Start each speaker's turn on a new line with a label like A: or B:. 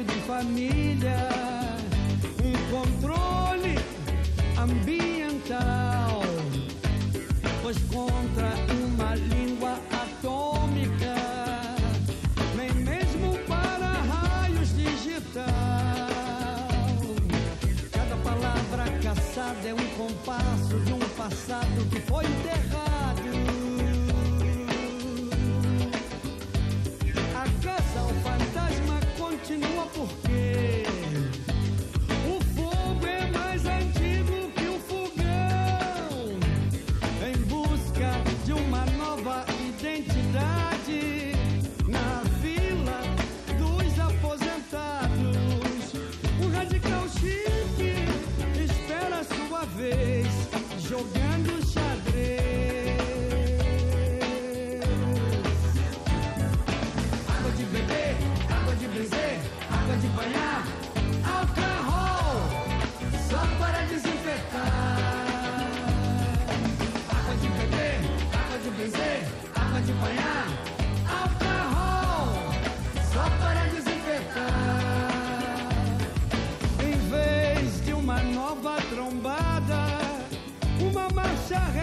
A: senso de família, controle ambiental, pois contra uma língua atômica, nem mesmo para raios digital. Cada palavra caçada é um compasso de um passado que foi enterrado. A caça ao fantasma continua porque o fogo é mais antigo que o fogão. Em busca de uma nova identidade na vila dos aposentados, um radical chique espera sua vez jogando xadrez. Água de beber, água de benzer, água de banhar, álcool só para desinfetar. Água de beber, água de benzer, água de banhar, álcool só para desinfetar. Em vez de uma nova trombada, uma marcha